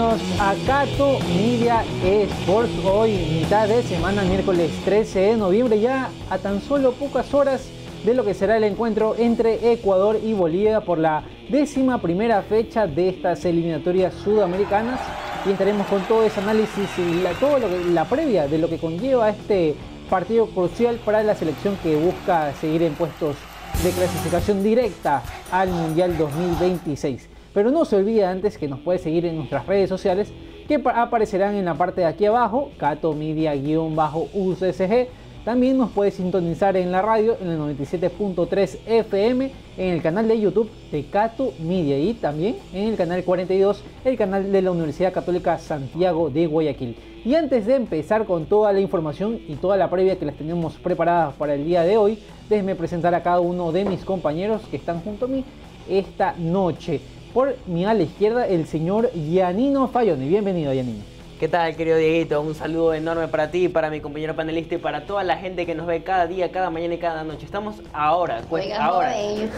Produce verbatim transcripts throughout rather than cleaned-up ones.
bienvenidos a Cato Media Sports. Hoy, mitad de semana, miércoles trece de noviembre, ya a tan solo pocas horas de lo que será el encuentro entre Ecuador y Bolivia por la décima primera fecha de estas eliminatorias sudamericanas. Y estaremos con todo ese análisis y la, todo lo que, la previa de lo que conlleva este partido crucial para la selección que busca seguir en puestos de clasificación directa al Mundial dos mil veintiséis. Pero no se olvide antes que nos puede seguir en nuestras redes sociales que aparecerán en la parte de aquí abajo, Cato Media-U C S G. También nos puede sintonizar en la radio en el noventa y siete punto tres F M, en el canal de YouTube de Cato Media y también en el canal cuarenta y dos, el canal de la Universidad Católica Santiago de Guayaquil. Y antes de empezar con toda la información y toda la previa que les tenemos preparadas para el día de hoy, déjenme presentar a cada uno de mis compañeros que están junto a mí esta noche. Por mi a la izquierda, el señor Giannino Falloni. Bienvenido, Giannino. ¿Qué tal, querido Dieguito? Un saludo enorme para ti, para mi compañero panelista y para toda la gente que nos ve cada día, cada mañana y cada noche. Estamos ahora, Oigan, ahora.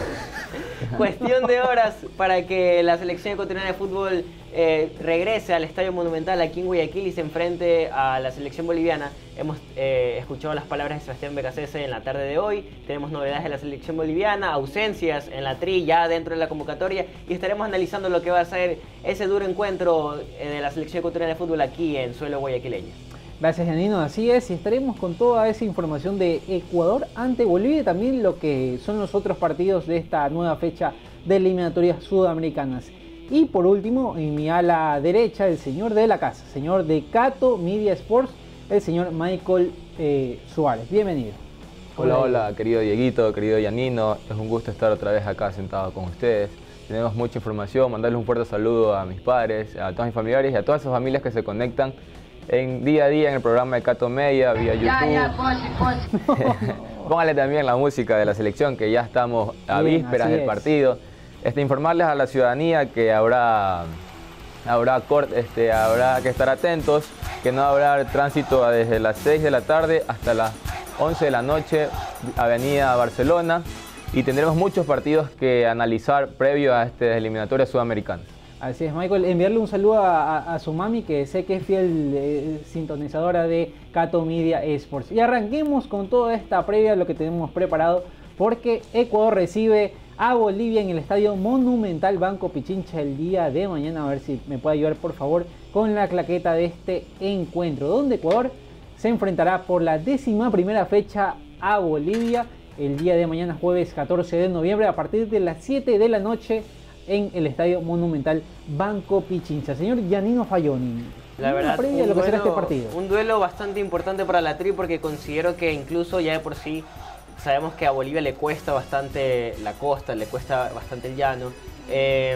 Cuestión de horas para que la selección ecuatoriana de fútbol eh, regrese al Estadio Monumental aquí en Guayaquil y se enfrente a la selección boliviana. Hemos eh, escuchado las palabras de Sebastián Becasese en la tarde de hoy. Tenemos novedades de la selección boliviana, ausencias en la tri ya dentro de la convocatoria y estaremos analizando lo que va a ser ese duro encuentro eh, de la selección ecuatoriana de fútbol aquí en suelo guayaquileño. Gracias, Giannino, así es, y estaremos con toda esa información de Ecuador ante Bolivia y también lo que son los otros partidos de esta nueva fecha de eliminatorias sudamericanas. Y por último, en mi ala derecha, el señor de la casa, señor de Cato Media Sports, el señor Michael eh, Suárez. Bienvenido. Hola, hola, querido Dieguito, querido Giannino, es un gusto estar otra vez acá sentado con ustedes. Tenemos mucha información, mandarles un fuerte saludo a mis padres, a todos mis familiares y a todas esas familias que se conectan en día a día en el programa de Cato Media, vía YouTube. Ya, ya, posi, posi. Póngale también la música de la selección, que ya estamos a Bien, vísperas del es. partido. Este, informarles a la ciudadanía que habrá, habrá, este, habrá que estar atentos, que no habrá tránsito desde las seis de la tarde hasta las once de la noche, Avenida Barcelona, y tendremos muchos partidos que analizar previo a estas eliminatorias sudamericanas. Así es, Michael, enviarle un saludo a, a, a su mami, que sé que es fiel eh, sintonizadora de Cato Media Sports. Y arranquemos con toda esta previa, lo que tenemos preparado, porque Ecuador recibe a Bolivia en el Estadio Monumental Banco Pichincha el día de mañana. A ver si me puede ayudar, por favor, con la claqueta de este encuentro, donde Ecuador se enfrentará por la décima primera fecha a Bolivia el día de mañana, jueves catorce de noviembre, a partir de las siete de la noche en el Estadio Monumental Banco Pichincha. Señor Giannino Falloni, la verdad, previa un, lo que duelo, será este partido. un duelo bastante importante para la tri, porque considero que incluso ya de por sí sabemos que a Bolivia le cuesta bastante la costa, le cuesta bastante el llano. Eh,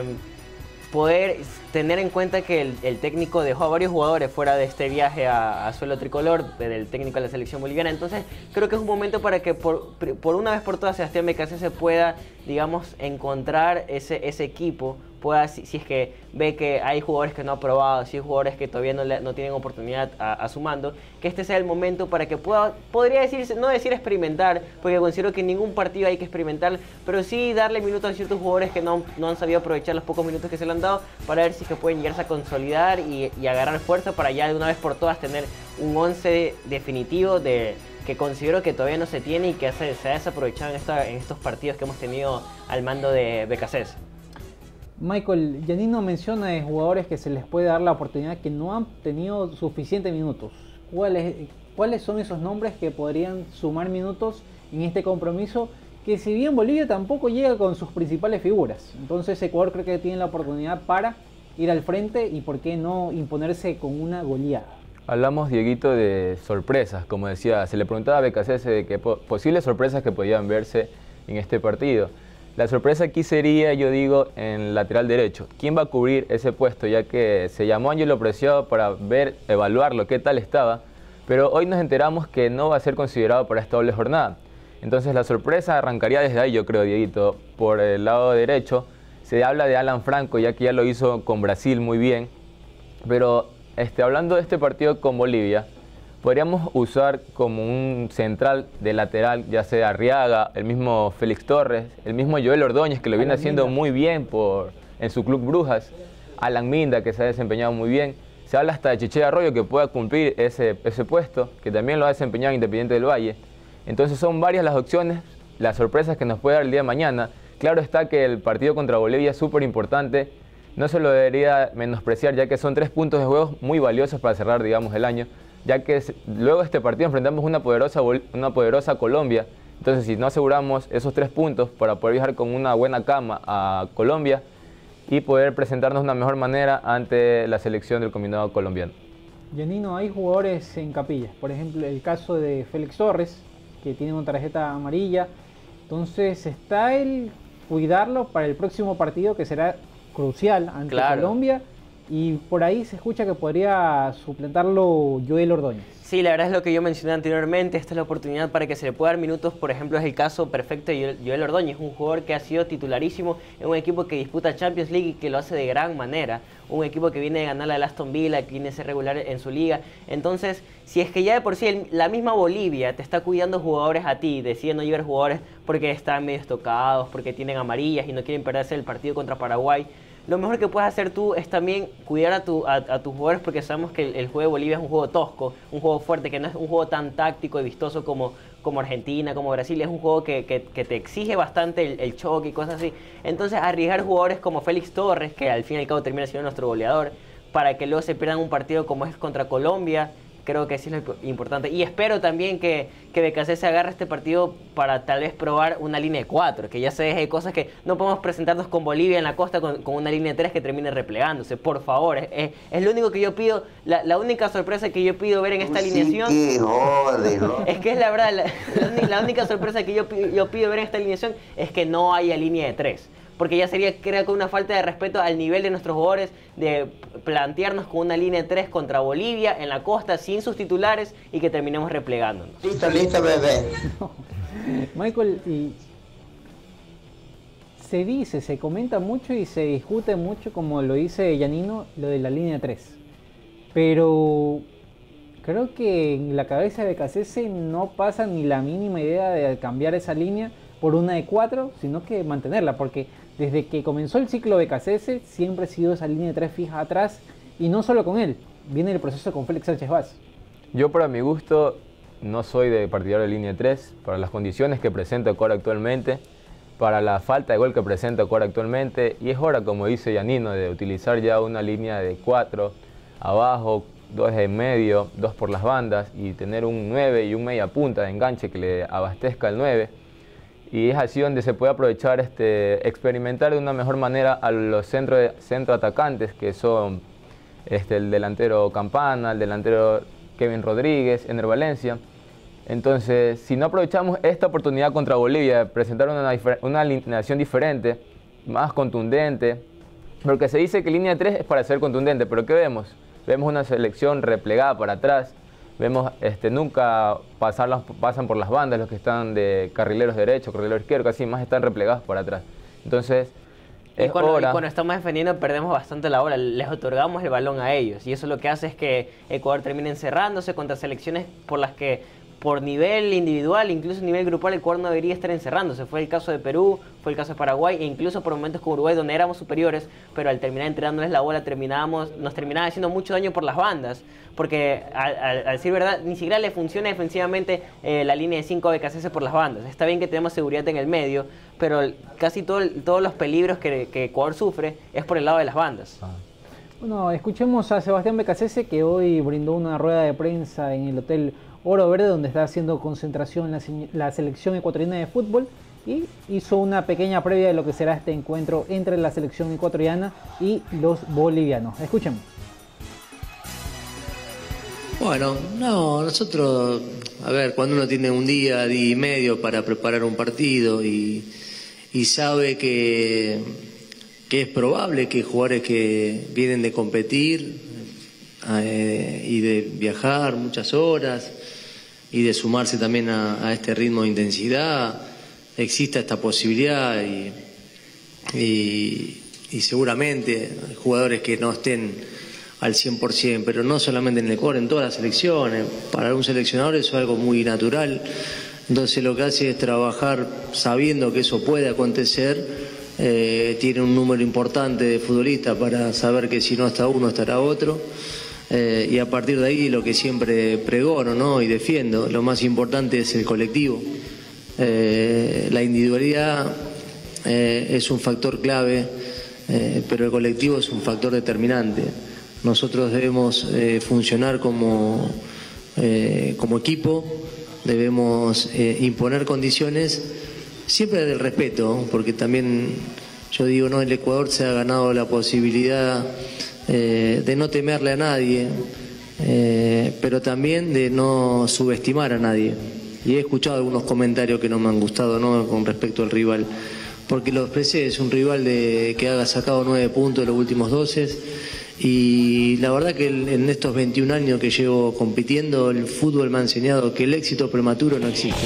poder tener en cuenta que el, el técnico dejó a varios jugadores fuera de este viaje a, a suelo tricolor, del técnico de la selección boliviana. Entonces creo que es un momento para que por, por una vez por todas Sebastián Becasese pueda, digamos, encontrar ese, ese equipo, pueda, si, si es que ve que hay jugadores que no ha probado, si hay jugadores que todavía no, le, no tienen oportunidad a, a su mando, que este sea el momento para que pueda, podría decirse, no decir experimentar, porque considero que en ningún partido hay que experimentar, pero sí darle minutos a ciertos jugadores que no, no han sabido aprovechar los pocos minutos que se le han dado, para ver si es que pueden llegarse a consolidar y, y agarrar fuerza para ya de una vez por todas tener un once definitivo de, que considero que todavía no se tiene y que se, se ha desaprovechado en, esta, en estos partidos que hemos tenido al mando de Becasese. Michael, Giannino menciona de jugadores que se les puede dar la oportunidad que no han tenido suficientes minutos. ¿Cuáles, ¿Cuáles son esos nombres que podrían sumar minutos en este compromiso? Que si bien Bolivia tampoco llega con sus principales figuras, entonces Ecuador creo que tiene la oportunidad para ir al frente y por qué no imponerse con una goleada. Hablamos, Dieguito, de sorpresas, como decía, se le preguntaba a Becasese de qué posibles sorpresas que podían verse en este partido. La sorpresa aquí sería, yo digo, en el lateral derecho. ¿Quién va a cubrir ese puesto? Ya que se llamó a Ángelo Preciado para ver, evaluarlo, qué tal estaba, pero hoy nos enteramos que no va a ser considerado para esta doble jornada. Entonces la sorpresa arrancaría desde ahí, yo creo, Dieguito. Por el lado derecho se habla de Alan Franco, ya que ya lo hizo con Brasil muy bien. Pero este, hablando de este partido con Bolivia, podríamos usar como un central de lateral, ya sea Arriaga, el mismo Félix Torres, el mismo Joel Ordóñez, que lo viene haciendo muy bien por, en su club Brujas. Alan Minda, que se ha desempeñado muy bien. Se habla hasta de Chiché Arroyo, que pueda cumplir ese, ese puesto, que también lo ha desempeñado en Independiente del Valle. Entonces son varias las opciones, las sorpresas que nos puede dar el día de mañana. Claro está que el partido contra Bolivia es súper importante, no se lo debería menospreciar, ya que son tres puntos de juego muy valiosos para cerrar, digamos, el año, ya que luego de este partido enfrentamos una poderosa, una poderosa Colombia. Entonces, si no aseguramos esos tres puntos para poder viajar con una buena cama a Colombia y poder presentarnos de una mejor manera ante la selección del combinado colombiano. Yanino, hay jugadores en capillas, por ejemplo, el caso de Félix Torres, que tiene una tarjeta amarilla. Entonces, está el cuidarlo para el próximo partido, que será crucial ante claro. Colombia, y por ahí se escucha que podría suplantarlo Joel Ordóñez. Sí, la verdad es lo que yo mencioné anteriormente, esta es la oportunidad para que se le pueda dar minutos. Por ejemplo, es el caso perfecto de Joel Ordóñez, un jugador que ha sido titularísimo en un equipo que disputa Champions League y que lo hace de gran manera, un equipo que viene de ganar la Aston Villa, que viene a ser regular en su liga. Entonces, si es que ya de por sí el, la misma Bolivia te está cuidando jugadores a ti, decide no llevar jugadores porque están medio estocados, porque tienen amarillas y no quieren perderse el partido contra Paraguay, lo mejor que puedes hacer tú es también cuidar a, tu, a, a tus jugadores, porque sabemos que el, el juego de Bolivia es un juego tosco, un juego fuerte, que no es un juego tan táctico y vistoso como, como Argentina, como Brasil. Es un juego que, que, que te exige bastante el, el choque y cosas así. Entonces, arriesgar jugadores como Félix Torres, que al fin y al cabo termina siendo nuestro goleador, para que luego se pierdan un partido como es contra Colombia, creo que sí es lo importante. Y espero también que, que B K C se agarre este partido para tal vez probar una línea de cuatro, que ya se deje de cosas que no podemos presentarnos con Bolivia en la costa con, con una línea de tres que termine replegándose. Por favor, es, es, es lo único que yo pido, la, la única sorpresa que yo pido ver en esta alineación. Sí, jode, ¿no? Es que es la verdad, la, la única sorpresa que yo, yo pido ver en esta alineación es que no haya línea de tres. Porque ya sería, creo que una falta de respeto al nivel de nuestros jugadores de plantearnos con una línea de tres contra Bolivia en la costa sin sus titulares y que terminemos replegándonos. Listo, listo, bebé. No. Michael, y se dice, se comenta mucho y se discute mucho, como lo dice Yanino, lo de la línea tres. Pero creo que en la cabeza de B K C S no pasa ni la mínima idea de cambiar esa línea por una de cuatro, sino que mantenerla, porque desde que comenzó el ciclo B K C S siempre ha sido esa línea de tres fija atrás, y no solo con él, viene el proceso con Félix Sánchez Vaz. Yo, para mi gusto, no soy de partidario de línea tres, para las condiciones que presenta Ecuador actualmente, para la falta de gol que presenta Ecuador actualmente, y es hora, como dice Yanino, de utilizar ya una línea de cuatro abajo, dos en medio, dos por las bandas, y tener un nueve y un media punta de enganche que le abastezca al nueve. Y es así donde se puede aprovechar, este, experimentar de una mejor manera a los centro, centro atacantes, que son este, el delantero Campana, el delantero Kevin Rodríguez, Ener Valencia. Entonces, si no aprovechamos esta oportunidad contra Bolivia de presentar una, una alineación diferente, más contundente, porque se dice que línea tres es para ser contundente, pero ¿qué vemos? Vemos una selección replegada para atrás. Vemos este, nunca pasar las, pasan por las bandas los que están de carrileros derecho, carrileros izquierdo, casi más están replegados para atrás. Entonces, es y cuando, hora... y cuando estamos defendiendo perdemos bastante la bola, les otorgamos el balón a ellos. Y eso lo que hace es que Ecuador termine encerrándose contra selecciones por las que, por nivel individual, incluso a nivel grupal, Ecuador no debería estar encerrándose. Fue el caso de Perú, fue el caso de Paraguay, e incluso por momentos con Uruguay, donde éramos superiores, pero al terminar entregándoles la bola terminábamos, nos terminaba haciendo mucho daño por las bandas, porque al, al, al decir verdad, ni siquiera le funciona defensivamente eh, la línea de cinco B K C S por las bandas. Está bien que tenemos seguridad en el medio, pero casi todo, todos los peligros que, que Ecuador sufre es por el lado de las bandas. Ah. Bueno, escuchemos a Sebastián B K C S, que hoy brindó una rueda de prensa en el Hotel Oro Verde, donde está haciendo concentración la, la selección ecuatoriana de fútbol, y hizo una pequeña previa de lo que será este encuentro entre la selección ecuatoriana y los bolivianos. Escuchemos. Bueno, no, nosotros, a ver, cuando uno tiene un día, día y medio para preparar un partido y, y sabe que, que es probable que jugadores que vienen de competir eh, y de viajar muchas horas y de sumarse también a, a este ritmo de intensidad, exista esta posibilidad y, y, y seguramente jugadores que no estén al cien por ciento, pero no solamente en el Ecuador, en todas las selecciones. Para un seleccionador eso es algo muy natural, entonces lo que hace es trabajar sabiendo que eso puede acontecer eh, tiene un número importante de futbolistas para saber que si no está uno estará otro. Eh, y a partir de ahí lo que siempre pregono, ¿no? y defiendo, lo más importante es el colectivo. Eh, la individualidad eh, es un factor clave, eh, pero el colectivo es un factor determinante. Nosotros debemos eh, funcionar como, eh, como equipo, debemos eh, imponer condiciones, siempre del respeto, porque también yo digo, no, el Ecuador se ha ganado la posibilidad eh, de no temerle a nadie, eh, pero también de no subestimar a nadie. Y he escuchado algunos comentarios que no me han gustado, ¿no? con respecto al rival, porque lo expresé, es un rival de, que ha sacado nueve puntos de los últimos doce, y la verdad que en estos veintiún años que llevo compitiendo, el fútbol me ha enseñado que el éxito prematuro no existe.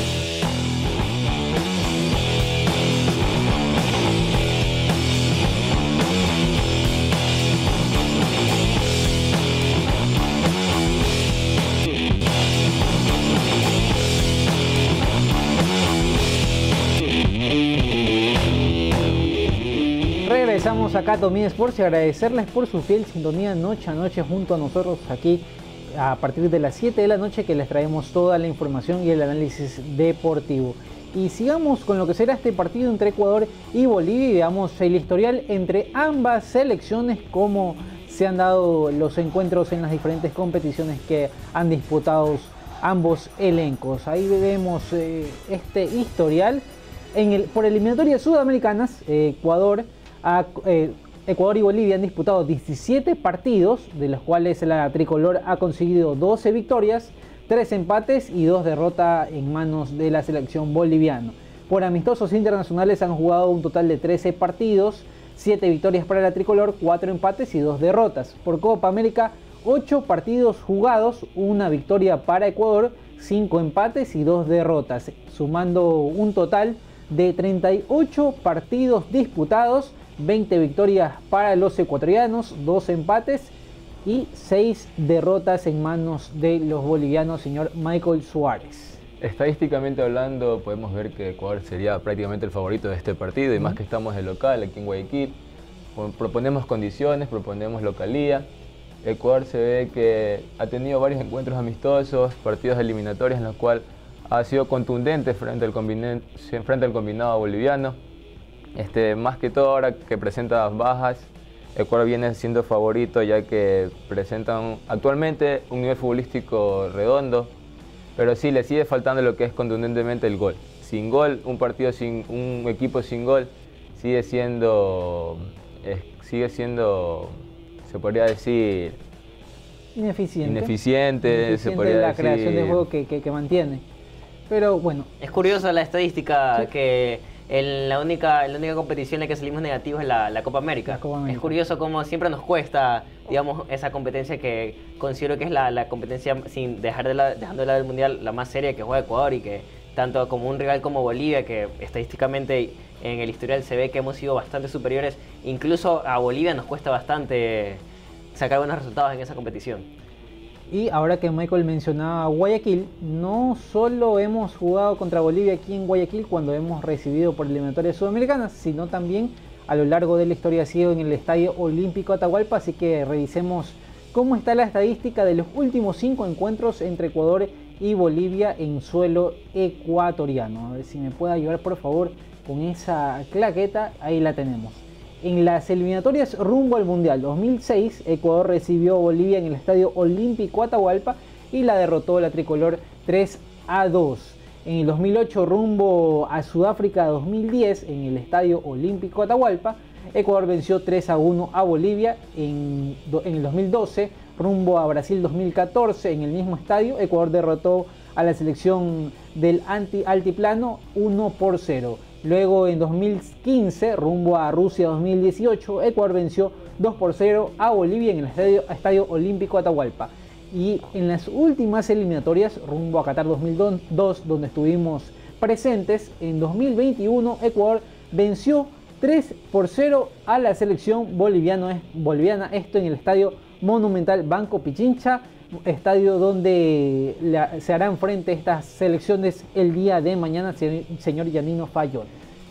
Regresamos acá a Tommy Sports y agradecerles por su fiel sintonía noche a noche junto a nosotros aquí a partir de las siete de la noche, que les traemos toda la información y el análisis deportivo. Y sigamos con lo que será este partido entre Ecuador y Bolivia y veamos el historial entre ambas selecciones, cómo se han dado los encuentros en las diferentes competiciones que han disputado ambos elencos. Ahí vemos eh, este historial en el, por eliminatorias sudamericanas. eh, Ecuador A, eh, Ecuador y Bolivia han disputado diecisiete partidos, de los cuales la tricolor ha conseguido doce victorias, tres empates y dos derrotas en manos de la selección boliviana. Por amistosos internacionales han jugado un total de trece partidos, siete victorias para la tricolor, cuatro empates y dos derrotas. Por Copa América, ocho partidos jugados, una victoria para Ecuador, cinco empates y dos derrotas, sumando un total de treinta y ocho partidos disputados, veinte victorias para los ecuatorianos, dos empates y seis derrotas en manos de los bolivianos, señor Michael Suárez. Estadísticamente hablando, podemos ver que Ecuador sería prácticamente el favorito de este partido, y más que estamos de local aquí en Guayaquil. Proponemos condiciones, proponemos localía. Ecuador se ve que ha tenido varios encuentros amistosos, partidos eliminatorios en los cuales ha sido contundente frente al, frente al combinado boliviano. Este, más que todo ahora que presenta bajas, Ecuador viene siendo favorito, ya que presentan actualmente un nivel futbolístico redondo, pero sí le sigue faltando lo que es contundentemente el gol. Sin gol, un partido sin un equipo sin gol sigue siendo, eh, sigue siendo, se podría decir, ineficiente. Ineficiente, ineficiente se podría la decir. creación de juego que, que, que mantiene. Pero bueno. Es curiosa la estadística, sí. que en la única, la única competición en la que salimos negativos es la, la Copa América. La Copa América. Es curioso cómo siempre nos cuesta, digamos, esa competencia que considero que es la, la competencia, sin dejar de la, dejando de lado el Mundial, la más seria que juega Ecuador, y que tanto como un rival como Bolivia, que estadísticamente en el historial se ve que hemos sido bastante superiores, incluso a Bolivia nos cuesta bastante sacar buenos resultados en esa competición. Y ahora que Michael mencionaba Guayaquil, no solo hemos jugado contra Bolivia aquí en Guayaquil cuando hemos recibido por eliminatorias sudamericanas, sino también a lo largo de la historia ha sido en el Estadio Olímpico Atahualpa. Así que revisemos cómo está la estadística de los últimos cinco encuentros entre Ecuador y Bolivia en suelo ecuatoriano. A ver si me puede ayudar por favor con esa claqueta. Ahí la tenemos. En las eliminatorias rumbo al Mundial dos mil seis, Ecuador recibió a Bolivia en el Estadio Olímpico Atahualpa y la derrotó la tricolor tres a dos. En el dos mil ocho, rumbo a Sudáfrica dos mil diez, en el Estadio Olímpico Atahualpa, Ecuador venció tres a uno a Bolivia. En, en el dos mil doce, rumbo a Brasil dos mil catorce, en el mismo estadio, Ecuador derrotó a la selección del anti altiplano uno por cero. Luego en dos mil quince, rumbo a Rusia dos mil dieciocho, Ecuador venció dos por cero a Bolivia en el Estadio, Estadio Olímpico Atahualpa. Y en las últimas eliminatorias, rumbo a Qatar dos mil dos, donde estuvimos presentes, en dos mil veintiuno, Ecuador venció tres por cero a la selección boliviana, boliviana, esto en el Estadio Monumental Banco Pichincha, estadio donde la, se harán frente a estas selecciones el día de mañana, señor Giannino Fayón.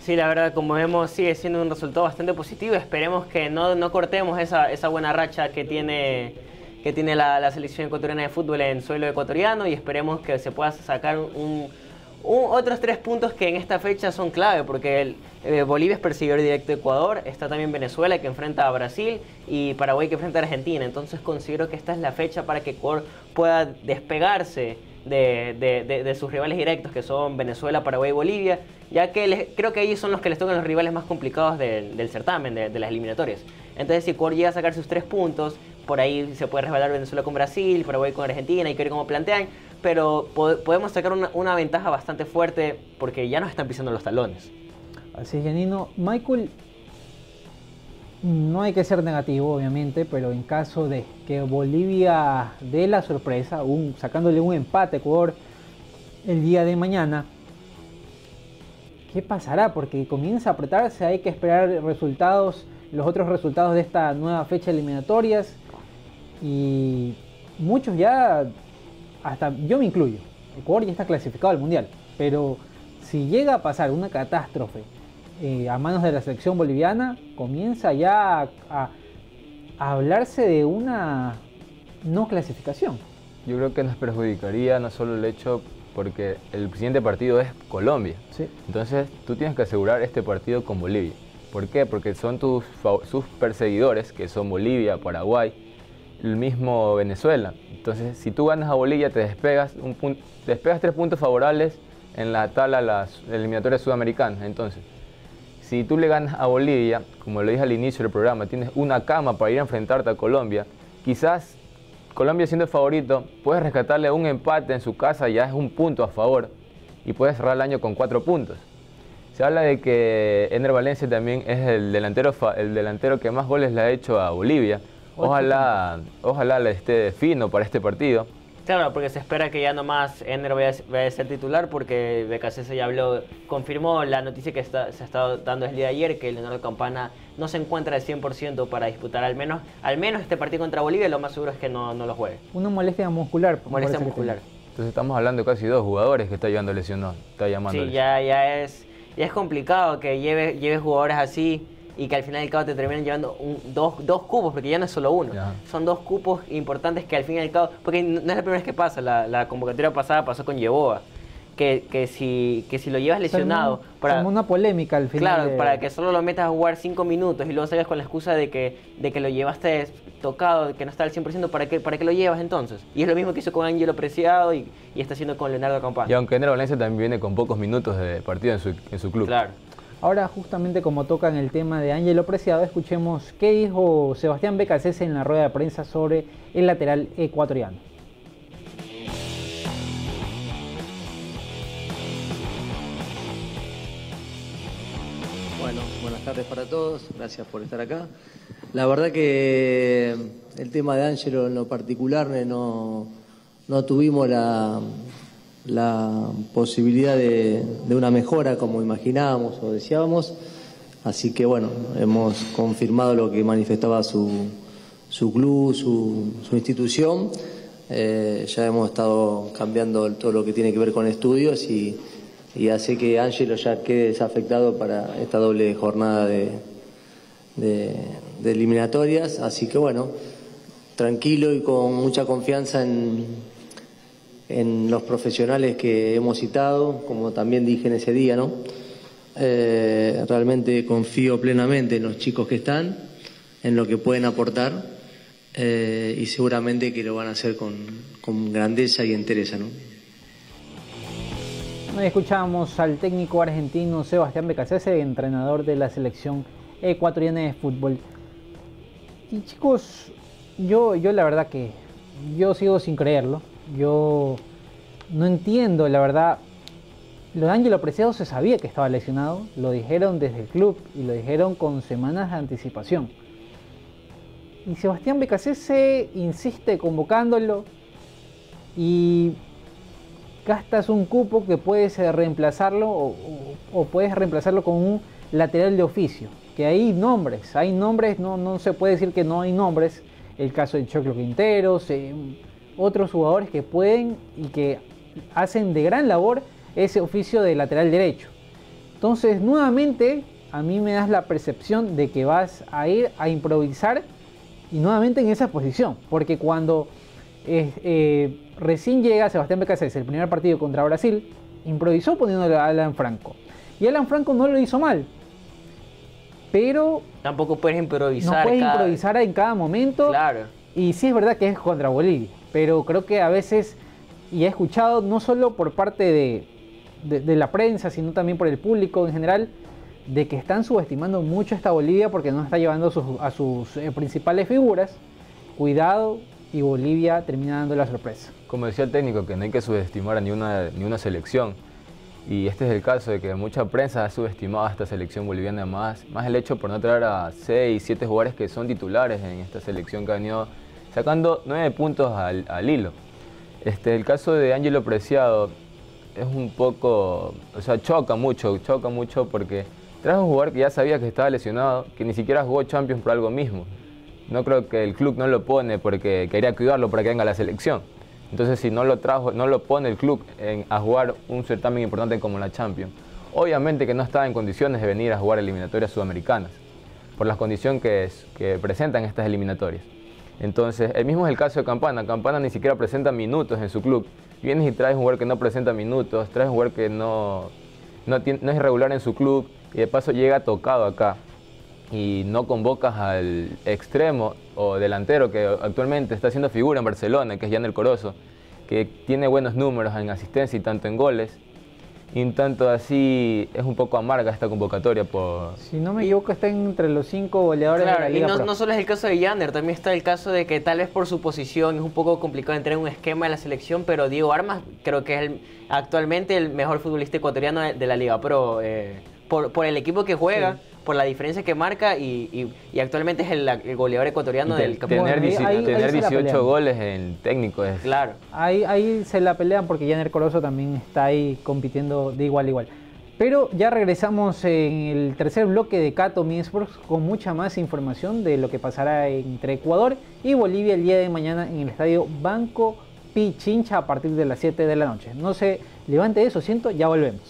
Sí, la verdad, como vemos, sigue siendo un resultado bastante positivo. Esperemos que no, no cortemos esa, esa buena racha que tiene, que tiene la, la selección ecuatoriana de fútbol en suelo ecuatoriano, y esperemos que se pueda sacar un, un, otros tres puntos que en esta fecha son clave, porque el, eh, Bolivia es perseguidor directo de Ecuador, está también Venezuela que enfrenta a Brasil y Paraguay que enfrenta a Argentina. Entonces considero que esta es la fecha para que Ecuador pueda despegarse De, de, de, de sus rivales directos, que son Venezuela, Paraguay y Bolivia, ya que les, creo que ellos son los que les tocan los rivales más complicados del, del certamen, de, de las eliminatorias. Entonces, si Ecuador llega a sacar sus tres puntos, por ahí se puede resbalar Venezuela con Brasil, Paraguay con Argentina, y que ver cómo plantean, pero po podemos sacar una, una ventaja bastante fuerte porque ya nos están pisando los talones. Así es, Janino. Michael, no hay que ser negativo, obviamente, pero en caso de que Bolivia dé la sorpresa, un, sacándole un empate a Ecuador el día de mañana, ¿qué pasará? Porque comienza a apretarse, hay que esperar resultados, los otros resultados de esta nueva fecha de eliminatorias, y muchos ya, hasta yo me incluyo, Ecuador ya está clasificado al Mundial, pero si llega a pasar una catástrofe Eh, a manos de la selección boliviana, comienza ya a, a, a hablarse de una no clasificación. Yo creo que nos perjudicaría no solo el hecho porque el siguiente partido es Colombia. Sí. Entonces tú tienes que asegurar este partido con Bolivia. ¿Por qué? Porque son tus, sus perseguidores, que son Bolivia, Paraguay, el mismo Venezuela. Entonces si tú ganas a Bolivia te despegas, un punto, te despegas tres puntos favorables en la tabla de las eliminatorias sudamericanas. Entonces, si tú le ganas a Bolivia, como lo dije al inicio del programa, tienes una cama para ir a enfrentarte a Colombia, quizás Colombia siendo el favorito, puedes rescatarle un empate en su casa, ya es un punto a favor, y puedes cerrar el año con cuatro puntos. Se habla de que Ener Valencia también es el delantero, el delantero que más goles le ha hecho a Bolivia. Ojalá, ojalá le esté fino para este partido. Claro, porque se espera que ya nomás Ener vaya, vaya a ser titular, porque B K C S ya habló, confirmó la noticia que está, se ha estado dando el día de ayer, que Leonardo Campana no se encuentra al cien por ciento para disputar al menos, al menos este partido contra Bolivia. Lo más seguro es que no, no lo juegue. Una molestia muscular. Molestia muscular. Entonces estamos hablando de casi dos jugadores que está llevando lesionado, está llamando. Sí, ya, ya, es, ya es complicado que lleve, lleve jugadores así y que al final y al cabo te terminen llevando un, dos, dos cupos, porque ya no es solo uno. Ya. Son dos cupos importantes que al fin y al cabo, porque no es la primera vez que pasa, la, la convocatoria pasada pasó con Yeboa, que, que, si, que si lo llevas lesionado... Como, para, como una polémica al final. Claro, de... para que solo lo metas a jugar cinco minutos y luego salgas con la excusa de que, de que lo llevaste tocado, que no está al cien por ciento, ¿para qué, ¿para qué lo llevas entonces? Y es lo mismo que hizo con Ángelo Preciado y, y está haciendo con Leonardo Campana. Y aunque Ener Valencia también viene con pocos minutos de partido en su, en su club. Claro. Ahora, justamente como tocan el tema de Ángelo Preciado, escuchemos qué dijo Sebastián B K C S en la rueda de prensa sobre el lateral ecuatoriano. Bueno, buenas tardes para todos, gracias por estar acá. La verdad que el tema de Ángelo en lo particular no, no tuvimos la... la posibilidad de, de una mejora como imaginábamos o deseábamos, así que bueno, hemos confirmado lo que manifestaba su, su club, su, su institución. Eh, ya hemos estado cambiando todo lo que tiene que ver con estudios y, y hace que Ángelo ya quede desafectado para esta doble jornada de, de, de eliminatorias, así que bueno, tranquilo y con mucha confianza en en los profesionales que hemos citado, como también dije en ese día, ¿no? Eh, realmente confío plenamente en los chicos que están, en lo que pueden aportar, eh, y seguramente que lo van a hacer con, con grandeza y entereza, ¿no? Hoy escuchamos al técnico argentino Sebastián B K C S, entrenador de la selección ecuatoriana de fútbol. Y chicos, yo, yo la verdad que yo sigo sin creerlo. Yo no entiendo, la verdad. Lo de Ángelo Preciado se sabía que estaba lesionado, lo dijeron desde el club y lo dijeron con semanas de anticipación. Y Sebastián B K C S insiste convocándolo y gastas un cupo que puedes reemplazarlo o, o, o puedes reemplazarlo con un lateral de oficio. Que hay nombres, hay nombres, no, no se puede decir que no hay nombres. El caso de Choclo Quinteros, eh, otros jugadores que pueden y que hacen de gran labor ese oficio de lateral derecho. Entonces, nuevamente, a mí me das la percepción de que vas a ir a improvisar y nuevamente en esa posición. Porque cuando eh, eh, recién llega Sebastián Becasés, el primer partido contra Brasil, improvisó poniéndole a Alan Franco. Y Alan Franco no lo hizo mal. Pero tampoco puedes improvisar. No puedes cada... improvisar en cada momento. Claro. Y sí es verdad que es contra Bolivia. Pero creo que a veces, y he escuchado no solo por parte de, de, de la prensa, sino también por el público en general, de que están subestimando mucho a esta Bolivia porque no está llevando a sus, a sus eh, principales figuras. Cuidado, y Bolivia termina dando la sorpresa. Como decía el técnico, que no hay que subestimar a ni una, ni una selección. Y este es el caso de que mucha prensa ha subestimado a esta selección boliviana, más, más el hecho por no traer a seis, siete jugadores que son titulares en esta selección que ha venido sacando nueve puntos al, al hilo. Este, el caso de Ángelo Preciado es un poco, o sea, choca mucho, choca mucho porque trae un jugador que ya sabía que estaba lesionado, que ni siquiera jugó Champions por algo mismo. No creo que el club no lo pone porque quería cuidarlo para que venga a la selección. Entonces, si no lo trajo, no lo pone el club en, a jugar un certamen importante como la Champions, obviamente que no estaba en condiciones de venir a jugar eliminatorias sudamericanas, por las condiciones que, es, que presentan estas eliminatorias. Entonces, el mismo es el caso de Campana. Campana ni siquiera presenta minutos en su club. Vienes y traes un jugador que no presenta minutos, traes un jugador que no, no, tiene, no es irregular en su club y de paso llega tocado acá. Y no convocas al extremo o delantero que actualmente está haciendo figura en Barcelona, que es Yanel Corozo, que tiene buenos números en asistencia y tanto en goles. Y un tanto así es un poco amarga esta convocatoria por... Si no me equivoco, está entre los cinco goleadores claro, de la Liga y no, Pro. no solo es el caso de Yander, también está el caso de que tal vez por su posición es un poco complicado entrar en un esquema de la selección, pero Diego Armas creo que es el, actualmente el mejor futbolista ecuatoriano de, de la Liga Pro, eh, por, por el equipo que juega. Sí. Por la diferencia que marca y, y, y actualmente es el, el goleador ecuatoriano te, del campeonato. Tener, bueno, ahí, ahí, tener ahí dieciocho goles en técnico es... Claro. Ahí, ahí se la pelean porque Yanel Corozo también está ahí compitiendo de igual a igual. Pero ya regresamos en el tercer bloque de Cato Mi Sports con mucha más información de lo que pasará entre Ecuador y Bolivia el día de mañana en el estadio Banco Pichincha a partir de las siete de la noche. No se levante eso, siento, ya volvemos.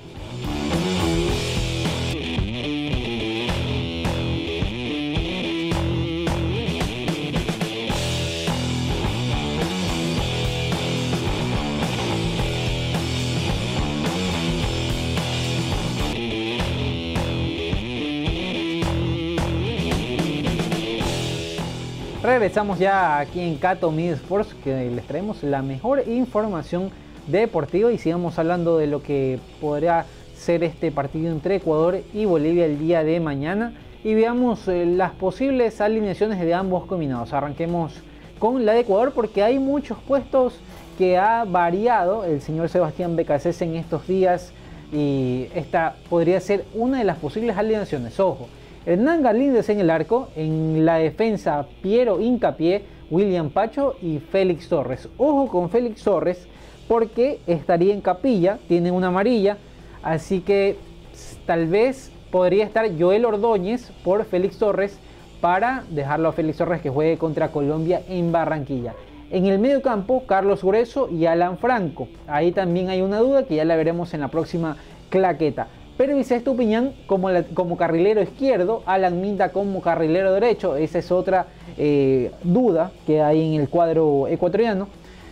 Regresamos ya aquí en Cato Mi Sports, que les traemos la mejor información deportiva y sigamos hablando de lo que podría ser este partido entre Ecuador y Bolivia el día de mañana y veamos eh, las posibles alineaciones de ambos combinados. Arranquemos con la de Ecuador porque hay muchos puestos que ha variado el señor Sebastián Becasés en estos días y esta podría ser una de las posibles alineaciones. Ojo. Hernán Galíndez en el arco, en la defensa Piero Hincapié, William Pacho y Félix Torres. Ojo con Félix Torres porque estaría en capilla, tiene una amarilla, así que tal vez podría estar Joel Ordóñez por Félix Torres para dejarlo a Félix Torres que juegue contra Colombia en Barranquilla. En el medio campo, Carlos Grueso y Alan Franco. Ahí también hay una duda que ya la veremos en la próxima claqueta. Pervis Estupiñán como, la, como carrilero izquierdo, Alan Minda como carrilero derecho, esa es otra eh, duda que hay en el cuadro ecuatoriano.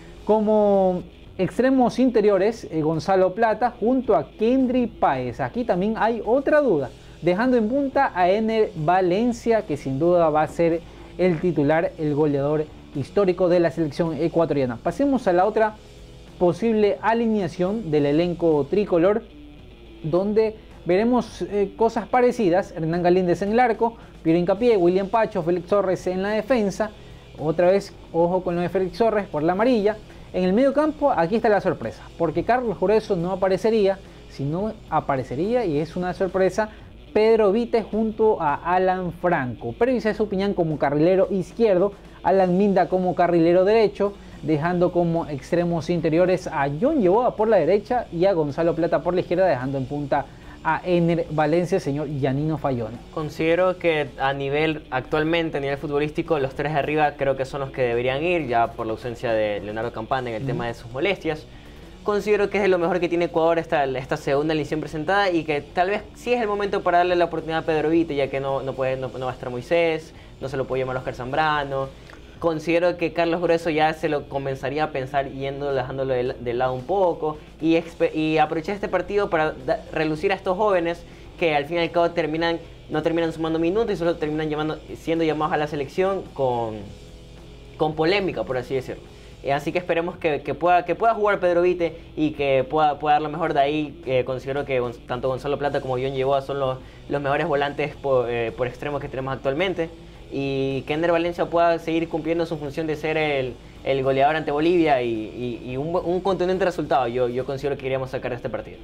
Como extremos interiores, eh, Gonzalo Plata junto a Kendry Páez. Aquí también hay otra duda, dejando en punta a Ener Valencia, que sin duda va a ser el titular, el goleador histórico de la selección ecuatoriana. Pasemos a la otra posible alineación del elenco tricolor, donde veremos eh, cosas parecidas. Hernán Galíndez en el arco, Piero Hincapié, William Pacho, Félix Torres en la defensa. Otra vez, ojo con lo de Félix Torres por la amarilla. En el medio campo, aquí está la sorpresa, porque Carlos Grueso no aparecería, sino aparecería, y es una sorpresa, Pedro Vite junto a Alan Franco. Pervis Estupiñán como carrilero izquierdo, Alan Minda como carrilero derecho, dejando como extremos interiores a John Yeboah por la derecha y a Gonzalo Plata por la izquierda, dejando en punta a Ener Valencia, señor Yanino Fayón. Considero que a nivel, actualmente a nivel futbolístico, los tres de arriba creo que son los que deberían ir, ya por la ausencia de Leonardo Campana en el mm. tema de sus molestias. considero que es de lo mejor que tiene Ecuador esta, esta segunda alineación presentada y que tal vez sí es el momento para darle la oportunidad a Pedro Vite, ya que no, no, puede, no, no va a estar Moisés, no se lo puede llamar Oscar Zambrano. Considero que Carlos Grueso ya se lo comenzaría a pensar yendo, dejándolo de, de lado un poco y, y aprovechar este partido para da, relucir a estos jóvenes que al fin y al cabo terminan, no terminan sumando minutos y solo terminan llamando, siendo llamados a la selección con, con polémica, por así decirlo. Así que esperemos que, que, pueda, que pueda jugar Pedro Vite y que pueda, pueda dar lo mejor de ahí. Eh, considero que tanto Gonzalo Plata como John Yeboah son los, los mejores volantes por, eh, por extremos que tenemos actualmente. Y que Ender Valencia pueda seguir cumpliendo su función de ser el, el goleador ante Bolivia y, y, y un, un contundente resultado. Yo, yo considero que iríamos a sacar de este partido.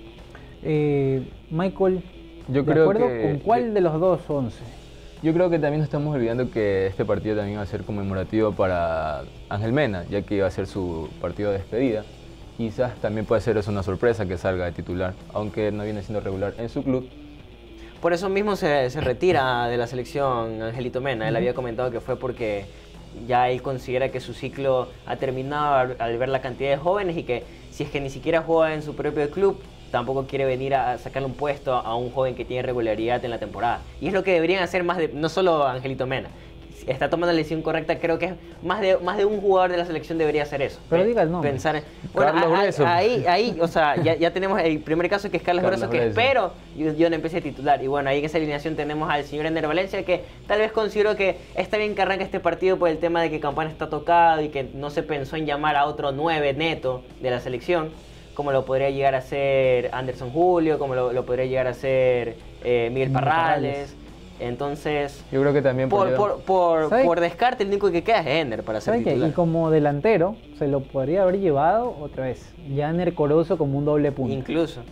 Eh, Michael, yo ¿de creo acuerdo que, con cuál de los dos once? Yo creo que también nos estamos olvidando que este partido también va a ser conmemorativo para Ángel Mena, ya que va a ser su partido de despedida. Quizás también puede ser eso una sorpresa que salga de titular, aunque no viene siendo regular en su club. Por eso mismo se, se retira de la selección Angelito Mena. Él había comentado que fue porque ya él considera que su ciclo ha terminado al, al ver la cantidad de jóvenes y que si es que ni siquiera juega en su propio club, tampoco quiere venir a sacarle un puesto a un joven que tiene regularidad en la temporada. Y es lo que deberían hacer más de, no solo Angelito Mena. Está tomando la decisión correcta, creo que es más de, más de un jugador de la selección debería hacer eso. Pero diga el nombre. Pensar en, bueno, Carlos a, Grueso. a, ahí, ahí, o sea, ya, ya tenemos el primer caso que es Carlos, Carlos Grueso, que Grueso. espero yo, yo no empecé a titular. Y bueno, ahí en esa alineación tenemos al señor Ender Valencia, que tal vez considero que está bien que arranque este partido por el tema de que Campana está tocado y que no se pensó en llamar a otro nueve neto de la selección, como lo podría llegar a ser Anderson Julio, como lo, lo podría llegar a ser eh, Miguel Parrales. Entonces, Yo creo que también por, podría- por, por, ¿Sabe? por descarte, el único que queda es Ender para ser ¿Sabe qué? titular. Y como delantero, se lo podría haber llevado otra vez. Janer Corozo como un doble punto. Incluso.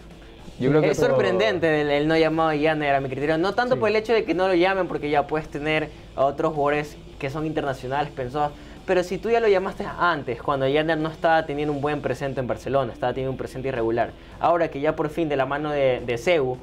yo creo que Es por- sorprendente el, el no llamado de Janer, a mi criterio. No tanto Sí. por el hecho de que no lo llamen, porque ya puedes tener a otros jugadores que son internacionales pensados. Pero si tú ya lo llamaste antes, cuando Janer no estaba teniendo un buen presente en Barcelona, estaba teniendo un presente irregular. Ahora que ya por fin de la mano de, de Cebu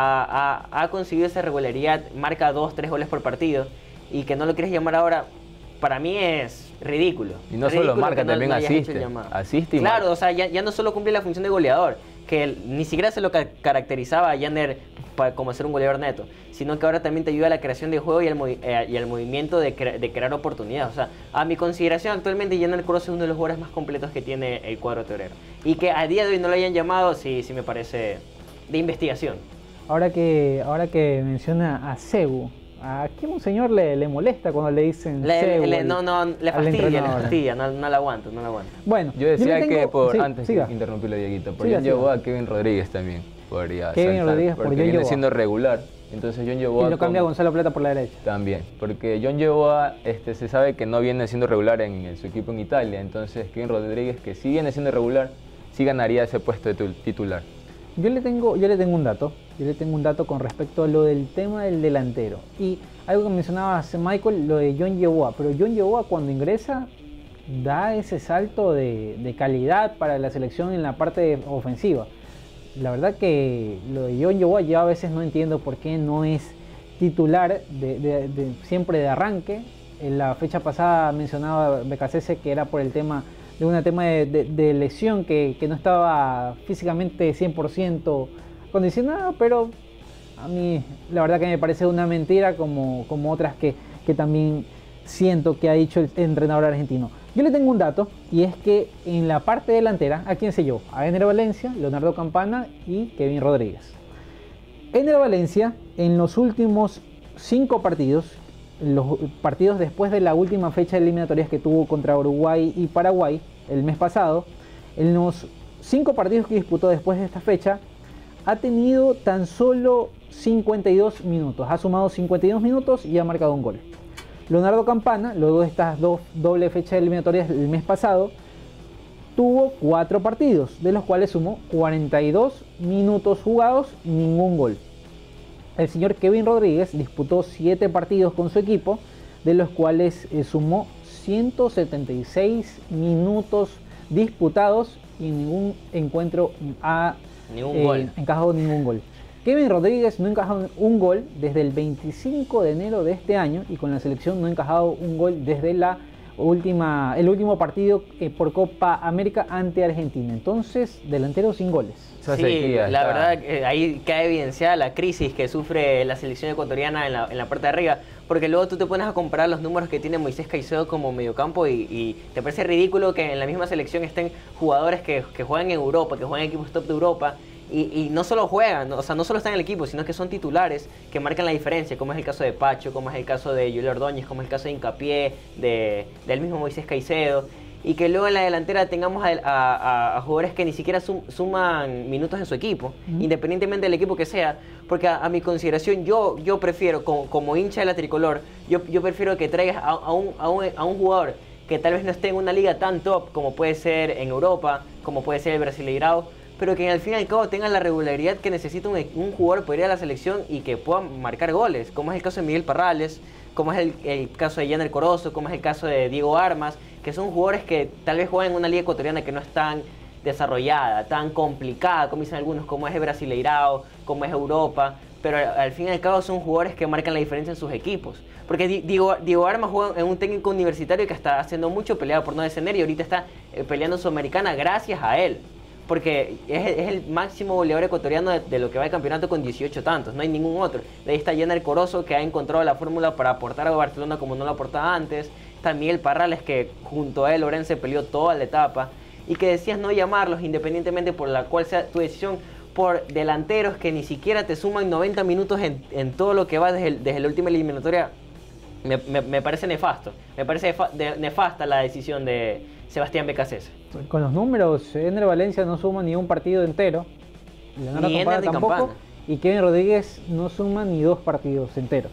ha, ha, ha conseguido esa regularidad, marca dos, tres goles por partido, y que no lo quieres llamar ahora, para mí es ridículo. Y no solo Ridículo marca, que no- también no hayas hecho el asiste. llamado. Asiste y Claro, marca. o sea, ya, ya no solo cumple la función de goleador, que él, ni siquiera se lo ca- caracterizaba a Janer pa- como ser un goleador neto, sino que ahora también te ayuda a la creación de juego y al, movi- eh, y al movimiento de, cre- de crear oportunidades. O sea, a mi consideración actualmente Janer Corozo es uno de los jugadores más completos que tiene el cuadro torero. Y que a día de hoy no lo hayan llamado, sí, sí me parece de investigación. Ahora que, ahora que menciona a Cebu, ¿a qué un señor le, le molesta cuando le dicen Le- Cebu le- al- no, no, le al fastidia, le entrenador? fastidia, no, no la aguanto, no la aguanto. Bueno, Yo decía le tengo- que por, sí, antes siga. de interrumpirlo, Dieguito, por Siga, John siga. Yeboah, Kevin Rodríguez también podría Kevin saltar, Rodríguez por porque John viene Yeboah. siendo regular. Entonces John Y Yeboah lo cambia con- Gonzalo Plata por la derecha. También, porque John Yeboah este, se sabe que no viene siendo regular en, en su equipo en Italia, entonces Kevin Rodríguez, que sí viene siendo regular, sí ganaría ese puesto de tu- titular. Yo le tengo, yo le tengo un dato, yo le tengo un dato con respecto a lo del tema del delantero. Y algo que mencionaba hace Michael, lo de John Yeboah, pero John Yeboah cuando ingresa da ese salto de, de calidad para la selección en la parte ofensiva. La verdad que lo de John Yeboah yo a veces no entiendo por qué no es titular de, de- de- siempre de arranque. En la fecha pasada mencionaba Becasese que era por el tema de un tema de, de- de lesión que, que no estaba físicamente cien por ciento condicionado, pero a mí la verdad que me parece una mentira como, como otras que, que también siento que ha dicho el entrenador argentino. Yo le tengo un dato y es que en la parte delantera, ¿a quién sé yo? A Ender Valencia, Leonardo Campana y Kevin Rodríguez. Ender Valencia en los últimos cinco partidos, los partidos después de la última fecha de eliminatorias que tuvo contra Uruguay y Paraguay el mes pasado, en los cinco partidos que disputó después de esta fecha, ha tenido tan solo cincuenta y dos minutos, ha sumado cincuenta y dos minutos y ha marcado un gol. Leonardo Campana, luego de estas dos doble fechas eliminatorias el mes pasado, tuvo cuatro partidos, de los cuales sumó cuarenta y dos minutos jugados y ningún gol. El señor Kevin Rodríguez disputó siete partidos con su equipo, de los cuales eh, sumó ciento setenta y seis minutos disputados y ningún encuentro ha Ningún eh, gol. encajado ningún gol. Kevin Rodríguez no ha encajado un gol desde el veinticinco de enero de este año y con la selección no ha encajado un gol desde la última, el último partido eh, por Copa América ante Argentina. Entonces, delantero sin goles. Sí, sequía, la está. verdad eh, ahí queda evidenciada la crisis que sufre la selección ecuatoriana en la, en la parte de arriba, porque luego tú te pones a comparar los números que tiene Moisés Caicedo como mediocampo y, y te parece ridículo que en la misma selección estén jugadores que, que juegan en Europa, que juegan en equipos top de Europa, y, y no solo juegan, o sea, no solo están en el equipo, sino que son titulares que marcan la diferencia, como es el caso de Pacho, como es el caso de Julio Ordóñez, como es el caso de Hincapié, de, del mismo Moisés Caicedo, y que luego en la delantera tengamos a, a, a jugadores que ni siquiera sum, suman minutos en su equipo, uh-huh. independientemente del equipo que sea, porque a, a mi consideración yo, yo prefiero, como, como hincha de la tricolor, yo, yo prefiero que traigas a, a, un, a, un, a un jugador que tal vez no esté en una liga tan top como puede ser en Europa, como puede ser el Brasileirao, pero que al fin y al cabo tenga la regularidad que necesita un, un jugador para ir a la selección y que pueda marcar goles, como es el caso de Miguel Parrales, como es el, el caso de Yander Corozo, como es el caso de Diego Armas, que son jugadores que tal vez juegan en una liga ecuatoriana que no es tan desarrollada, tan complicada, como dicen algunos, como es el Brasileirao, como es Europa, pero al, al fin y al cabo son jugadores que marcan la diferencia en sus equipos. Porque Diego, Diego Armas juega en un técnico universitario que está haciendo mucho peleado por no descender y ahorita está eh, peleando Sudamericana gracias a él. Porque es, es el máximo goleador ecuatoriano de, de lo que va el campeonato con dieciocho tantos, no hay ningún otro. De ahí está Yander Corozo, que ha encontrado la fórmula para aportar a Barcelona como no lo aportaba antes. Está Miguel Parrales, que junto a él Orense peleó toda la etapa. Y que decías no llamarlos, independientemente por la cual sea tu decisión, por delanteros que ni siquiera te suman noventa minutos en, en todo lo que va desde, el, desde la última eliminatoria. Me, me, me parece nefasto, me parece nefasta la decisión de Sebastián Becasese. Con los números, Ender Valencia no suma ni un partido entero, Leonardo ni Campana tampoco, Campana. Y Kevin Rodríguez no suma ni dos partidos enteros.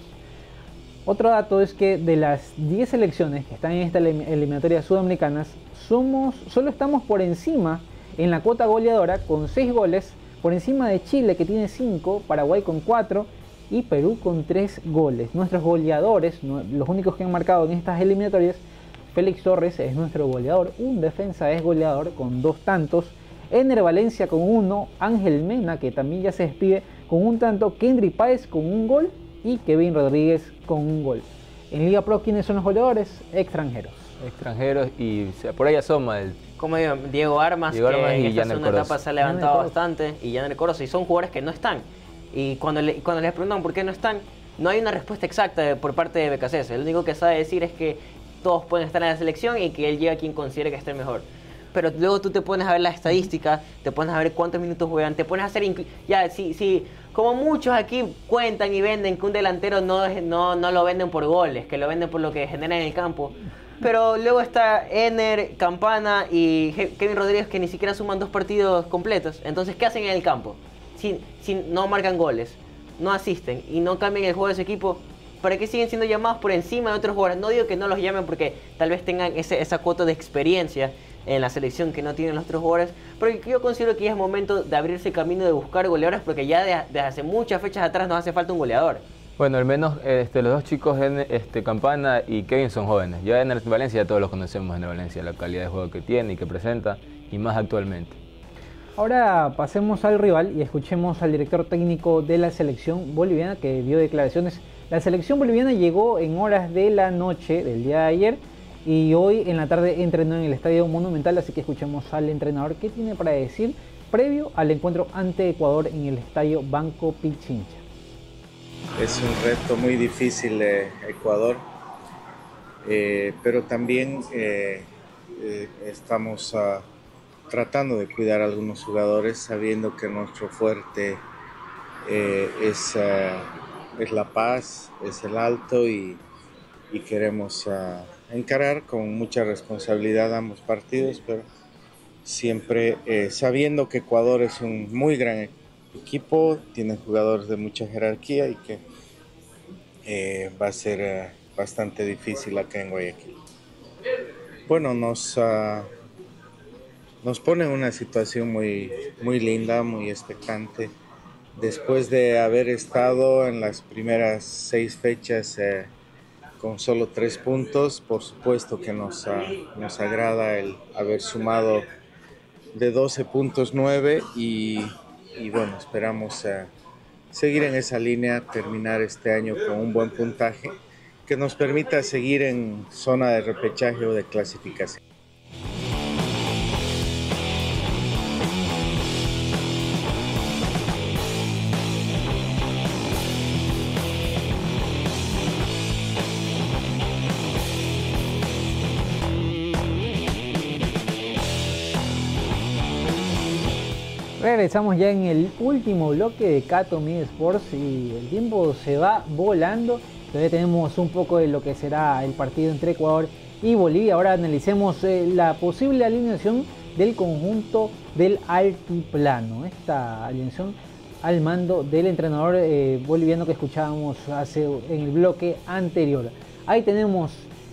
Otro dato es que de las diez selecciones que están en esta eliminatoria sudamericanas, somos, solo estamos por encima en la cuota goleadora con seis goles, por encima de Chile que tiene cinco, Paraguay con cuatro y Perú con tres goles. Nuestros goleadores, los únicos que han marcado en estas eliminatorias, Félix Torres es nuestro goleador, un defensa es goleador con dos tantos, Ender Valencia con uno, Ángel Mena, que también ya se despide, con un tanto, Kendry Páez con un gol y Kevin Rodríguez con un gol. En Liga Pro, ¿quiénes son los goleadores? Extranjeros. Extranjeros y por ahí asoma el... Como digo, Diego Armas, Diego Armas que y en esta Yander segunda Corozo. etapa se ha levantado bastante, y Yander Corozo, y son jugadores que no están. Y cuando, le, cuando les preguntan por qué no están, no hay una respuesta exacta de, por parte de Becasese. Lo único que sabe decir es que todos pueden estar en la selección y que él llega a quien considere que esté mejor. Pero luego tú te pones a ver las estadísticas, te pones a ver cuántos minutos juegan, te pones a hacer... Ya, si, si, como muchos aquí cuentan y venden que un delantero no, no, no lo venden por goles, que lo venden por lo que genera en el campo. Pero luego está Ender, Campana y Kevin Rodríguez, que ni siquiera suman dos partidos completos. Entonces, ¿qué hacen en el campo? Si, si no marcan goles, no asisten y no cambian el juego de su equipo, ¿para qué siguen siendo llamados por encima de otros jugadores? No digo que no los llamen porque tal vez tengan ese, esa cuota de experiencia en la selección que no tienen los otros jugadores, pero yo considero que ya es momento de abrirse camino de buscar goleadores, porque ya desde de hace muchas fechas atrás nos hace falta un goleador. Bueno, al menos este, los dos chicos, este, Campana y Kevin, son jóvenes. Ya en Valencia ya todos los conocemos en Valencia, la calidad de juego que tiene y que presenta, y más actualmente. Ahora pasemos al rival y escuchemos al director técnico de la selección boliviana, que dio declaraciones. La selección boliviana llegó en horas de la noche del día de ayer y hoy en la tarde entrenó en el Estadio Monumental, así que escuchemos al entrenador qué tiene para decir previo al encuentro ante Ecuador en el Estadio Banco Pichincha. Es un reto muy difícil eh, Ecuador, eh, pero también eh, eh, estamos uh, tratando de cuidar a algunos jugadores, sabiendo que nuestro fuerte eh, es, uh, es la paz, es el alto, y, y queremos uh, encarar con mucha responsabilidad ambos partidos, pero siempre eh, sabiendo que Ecuador es un muy gran equipo, tiene jugadores de mucha jerarquía y que eh, va a ser eh, bastante difícil acá en Guayaquil. Bueno, nos, uh, nos pone en una situación muy, muy linda, muy expectante. Después de haber estado en las primeras seis fechas eh, con solo tres puntos, por supuesto que nos, uh, nos agrada el haber sumado de doce puntos nueve y, y bueno, esperamos uh, seguir en esa línea, terminar este año con un buen puntaje que nos permita seguir en zona de repechaje o de clasificación. Regresamos ya en el último bloque de Cato Media Sports y el tiempo se va volando. Todavía tenemos un poco de lo que será el partido entre Ecuador y Bolivia. Ahora analicemos eh, la posible alineación del conjunto del altiplano. Esta alineación al mando del entrenador eh, boliviano que escuchábamos hace, en el bloque anterior. Ahí tenemos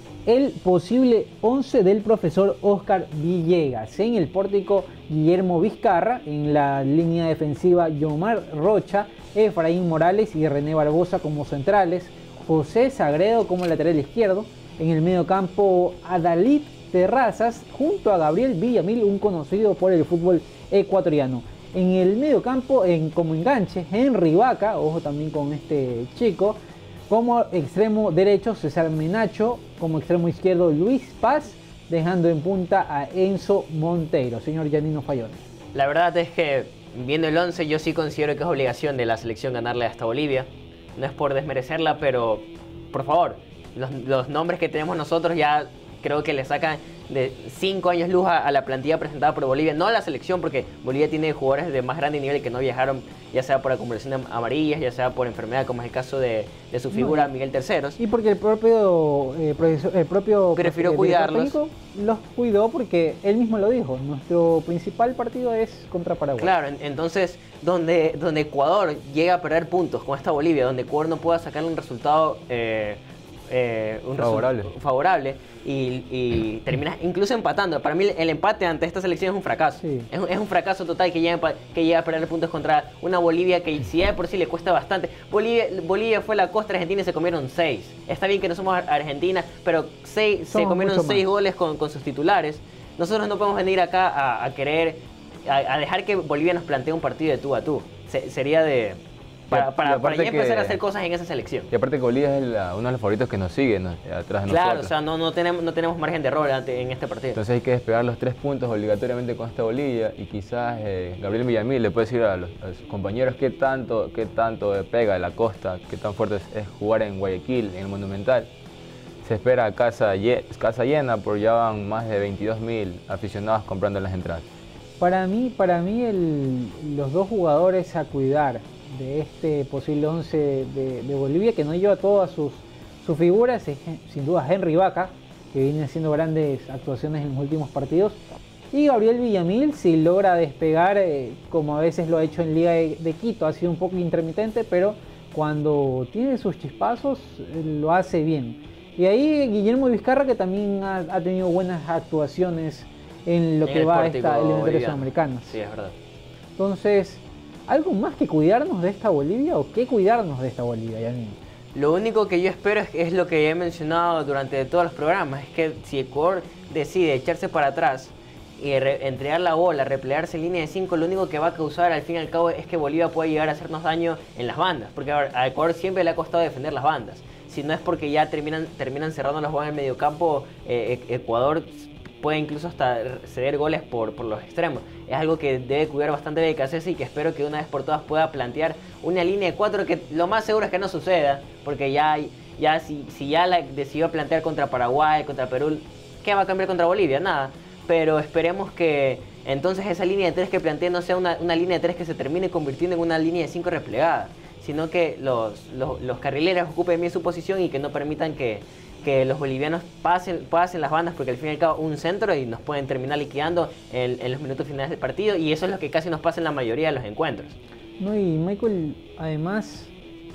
el posible once del profesor Oscar Villegas. En el pórtico, Guillermo Vizcarra. En la línea defensiva, Yomar Rocha, Efraín Morales y René Barbosa como centrales. José Sagredo como lateral izquierdo. En el medio campo, Adalid Terrazas junto a Gabriel Villamil, un conocido por el fútbol ecuatoriano. En el medio campo, en, como enganche, Henry Vaca, ojo también con este chico. Como extremo derecho, César Menacho. Como extremo izquierdo, Luis Paz. Dejando en punta a Enzo Monteiro. Señor Yanino Fayón. La verdad es que, viendo el once, yo sí considero que es obligación de la selección ganarle hasta Bolivia. No es por desmerecerla, pero por favor, los, los nombres que tenemos nosotros ya creo que le sacan de cinco años luz a, a la plantilla presentada por Bolivia. No a la selección, porque Bolivia tiene jugadores de más grande nivel que no viajaron, ya sea por acumulación de amarillas, ya sea por enfermedad, como es el caso de, de su figura, no, Miguel Terceros. Y porque el propio eh, profesor, el propio prefirió cuidarlos. Los cuidó porque él mismo lo dijo. Nuestro principal partido es contra Paraguay. Claro, entonces donde, donde Ecuador llega a perder puntos con esta Bolivia, donde Ecuador no pueda sacarle un resultado eh, eh, un favorable, resu favorable y, y terminas incluso empatando. Para mí el empate ante esta selección es un fracaso. Sí. Es, es un fracaso total que llega, que llega a perder puntos contra una Bolivia que si ya de por sí le cuesta bastante. Bolivia, Bolivia fue la costa argentina y se comieron seis. Está bien que no somos Argentina, pero seis, se comieron seis goles con, con sus titulares. Nosotros no podemos venir acá a, a querer, a, a dejar que Bolivia nos plantee un partido de tú a tú. Se, sería de... Para, para, para ya empezar a hacer cosas en esa selección. Y aparte que Bolivia es la, uno de los favoritos que nos sigue, ¿no? Atrás de claro, nosotros. o sea, no, no, tenemos, no tenemos margen de error en este partido. Entonces hay que despegar los tres puntos obligatoriamente con esta Bolivia y quizás eh, Gabriel Villamil le puede decir a, los, a sus compañeros qué tanto, qué tanto pega la costa, qué tan fuerte es, es jugar en Guayaquil, en el Monumental. Se espera casa, casa llena, porque ya van más de veintidós mil aficionados comprando las entradas. Para mí, para mí el, los dos jugadores a cuidar de este posible once de, de Bolivia, que no lleva todas sus, sus figuras, es sin duda Henry Vaca, que viene haciendo grandes actuaciones en los últimos partidos, y Gabriel Villamil, si logra despegar, eh, como a veces lo ha hecho en Liga de, de Quito, ha sido un poco intermitente, pero cuando tiene sus chispazos, eh, lo hace bien. Y ahí Guillermo Vizcarra, que también ha, ha tenido buenas actuaciones en lo en que va a esta eliminatoria sudamericana. Sí, es verdad. Entonces, ¿algo más que cuidarnos de esta Bolivia o qué cuidarnos de esta Bolivia, Yanino? Lo único que yo espero es, es lo que he mencionado durante todos los programas, es que si Ecuador decide echarse para atrás y re, entregar la bola, replegarse en línea de cinco, lo único que va a causar al fin y al cabo es que Bolivia pueda llegar a hacernos daño en las bandas, porque a Ecuador siempre le ha costado defender las bandas. Si no es porque ya terminan, terminan cerrando los juegos en el mediocampo, eh, Ecuador puede incluso hasta ceder goles por, por los extremos. Es algo que debe cuidar bastante de Cáceres y que espero que una vez por todas pueda plantear una línea de cuatro que lo más seguro es que no suceda, porque ya, ya si, si ya la decidió plantear contra Paraguay, contra Perú, ¿qué va a cambiar contra Bolivia? Nada. Pero esperemos que entonces esa línea de tres que plantea no sea una, una línea de tres que se termine convirtiendo en una línea de cinco replegada, sino que los, los, los carrileros ocupen bien su posición y que no permitan que, que los bolivianos pasen, pasen las bandas, porque al fin y al cabo un centro y nos pueden terminar liquidando en, en los minutos finales del partido, y eso es lo que casi nos pasa en la mayoría de los encuentros. No, y Michael, además,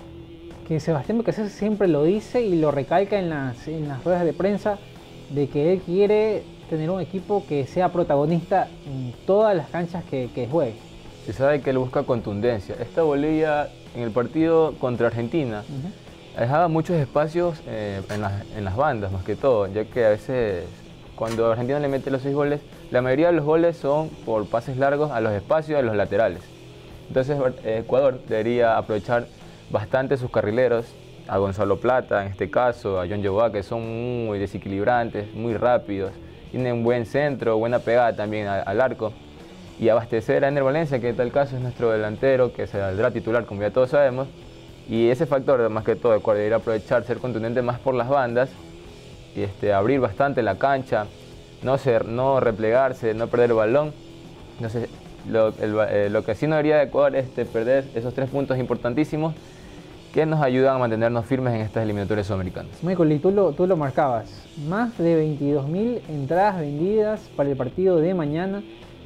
que Sebastián Becasés siempre lo dice y lo recalca en las, en las ruedas de prensa, de que él quiere tener un equipo que sea protagonista en todas las canchas que, que juegue. Se sabe que él busca contundencia. Esta Bolivia en el partido contra Argentina uh-huh. dejaba muchos espacios eh, en, las, en las bandas, más que todo, ya que a veces cuando Argentina le mete los seis goles, la mayoría de los goles son por pases largos a los espacios, a los laterales. Entonces Ecuador debería aprovechar bastante sus carrileros a Gonzalo Plata en este caso, a John Joa, que son muy desequilibrantes, muy rápidos, tienen buen centro, buena pegada también a, al arco. Y abastecer a Ener Valencia, que en tal caso es nuestro delantero, que saldrá titular, como ya todos sabemos. Y ese factor, más que todo, el cual debería aprovechar, ser contundente más por las bandas, y este, abrir bastante la cancha, no, ser, no replegarse, no perder el balón. Entonces, lo, el, eh, lo que sí no debería de Ecuador es este, perder esos tres puntos importantísimos que nos ayudan a mantenernos firmes en estas eliminatorias sudamericanas. Michael, y tú lo, tú lo marcabas, más de veintidós mil entradas vendidas para el partido de mañana.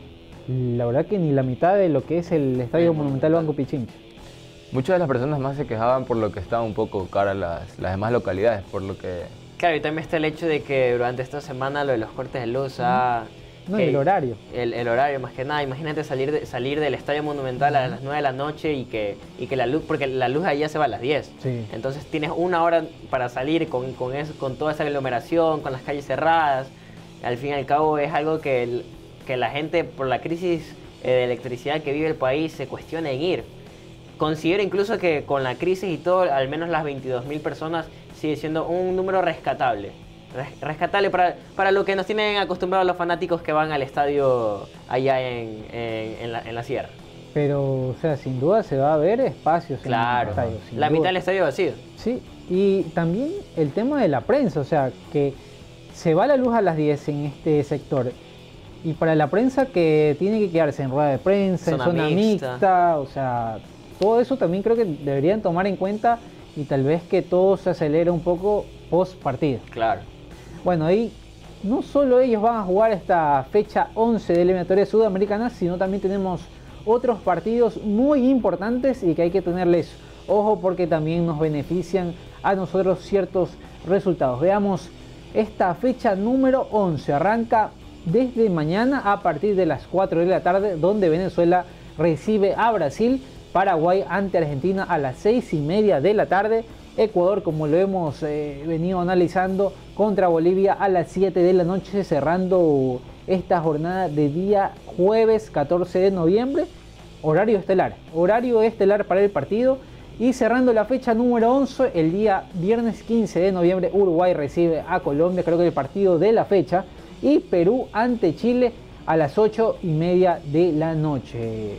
La verdad que ni la mitad de lo que es el Estadio Monumental Banco Pichincha. Muchas de las personas más se quejaban por lo que estaban un poco caras las, las demás localidades, por lo que... Claro, y también está el hecho de que durante esta semana lo de los cortes de luz ha... No, el horario. El, el horario, más que nada. Imagínate salir, de, salir del Estadio Monumental a las nueve de la noche y que, y que la luz, porque la luz allá se va a las diez. Sí. Entonces tienes una hora para salir con, con, eso, con toda esa aglomeración, con las calles cerradas. Al fin y al cabo es algo que, el, que la gente, por la crisis eh, de electricidad que vive el país, se cuestiona en ir. Considero incluso que con la crisis y todo, al menos las veintidós mil personas sigue siendo un número rescatable. Rescatable para, para lo que nos tienen acostumbrados los fanáticos que van al estadio allá en, en, en, la, en la sierra. Pero, o sea, sin duda se va a ver espacios claro, en el estadio. la duda. mitad del estadio vacío. Sí, y también el tema de la prensa, o sea, que se va la luz a las diez en este sector. Y para la prensa que tiene que quedarse en rueda de prensa, zona en zona mixta. mixta, o sea, todo eso también creo que deberían tomar en cuenta y tal vez que todo se acelere un poco post partido. Claro. Bueno, ahí no solo ellos van a jugar esta fecha once de eliminatoria sudamericana, sino también tenemos otros partidos muy importantes y que hay que tenerles ojo porque también nos benefician a nosotros ciertos resultados. Veamos esta fecha número once, arranca desde mañana a partir de las cuatro de la tarde, donde Venezuela recibe a Brasil, Paraguay ante Argentina a las seis y media de la tarde, Ecuador, como lo hemos eh, venido analizando, contra Bolivia a las siete de la noche, cerrando esta jornada de día jueves catorce de noviembre, horario estelar, horario estelar para el partido. Y cerrando la fecha número once, el día viernes quince de noviembre, Uruguay recibe a Colombia, creo que el partido de la fecha, y Perú ante Chile a las ocho y media de la noche.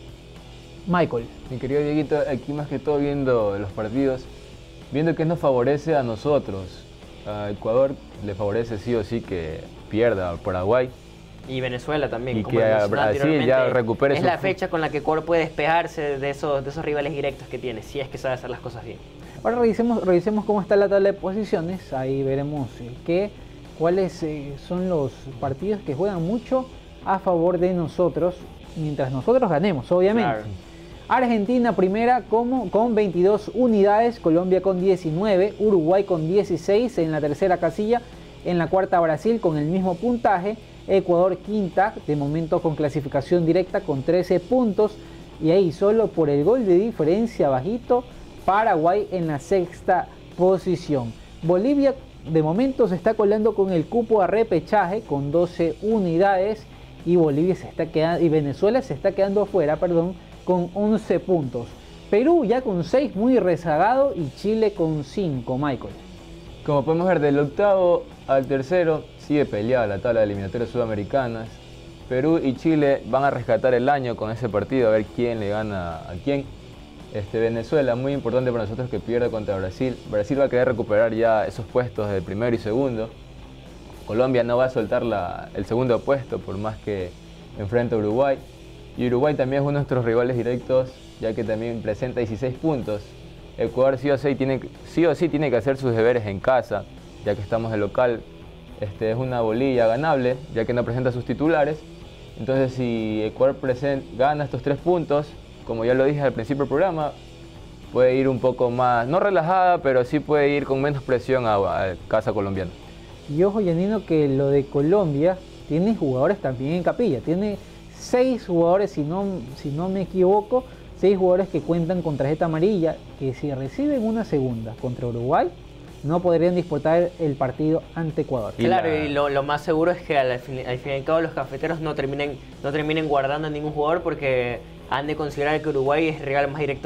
Michael. Mi querido Dieguito, aquí más que todo viendo los partidos, viendo que nos favorece a nosotros. A Ecuador le favorece sí o sí que pierda a Paraguay. Y Venezuela también, y como que mencionaba Brasil anteriormente, ya recupere es su la fu- fecha con la que Ecuador puede despejarse de esos, de esos rivales directos que tiene, si es que sabe hacer las cosas bien. Ahora revisemos, revisemos cómo está la tabla de posiciones, ahí veremos eh, que, cuáles eh, son los partidos que juegan mucho a favor de nosotros, mientras nosotros ganemos, obviamente. Claro. Argentina primera como, con veintidós unidades, Colombia con diecinueve, Uruguay con dieciséis en la tercera casilla, en la cuarta Brasil con el mismo puntaje, Ecuador quinta, de momento con clasificación directa con trece puntos, y ahí solo por el gol de diferencia bajito, Paraguay en la sexta posición. Bolivia de momento se está colando con el cupo a repechaje con doce unidades, y Bolivia se está quedando, y Venezuela se está quedando afuera, perdón, con once puntos. Perú ya con seis, muy rezagado, y Chile con cinco, Michael. Como podemos ver, del octavo al tercero sigue peleada la tabla de eliminatorias sudamericanas. Perú y Chile van a rescatar el año con ese partido, a ver quién le gana a quién. Este, Venezuela, muy importante para nosotros que pierda contra Brasil. Brasil va a querer recuperar ya esos puestos del primero y segundo. Colombia no va a soltar la, el segundo puesto por más que enfrente a Uruguay. Y Uruguay también es uno de nuestros rivales directos, ya que también presenta dieciséis puntos. Ecuador sí o sí tiene, sí o sí tiene que hacer sus deberes en casa, ya que estamos de local. Este, es una bolilla ganable, ya que no presenta sus titulares. Entonces, si Ecuador present, gana estos tres puntos, como ya lo dije al principio del programa, puede ir un poco más, no relajada, pero sí puede ir con menos presión a, a casa colombiana. Y ojo, Yanino, que lo de Colombia tiene jugadores también en capilla. Tiene seis jugadores, si no, si no me equivoco, seis jugadores que cuentan con tarjeta amarilla, que si reciben una segunda contra Uruguay, no podrían disputar el partido ante Ecuador. Y claro, la... y lo, lo más seguro es que al fin, al fin y al cabo los cafeteros no terminen, no terminen guardando a ningún jugador, porque han de considerar que Uruguay es el rival más directo de,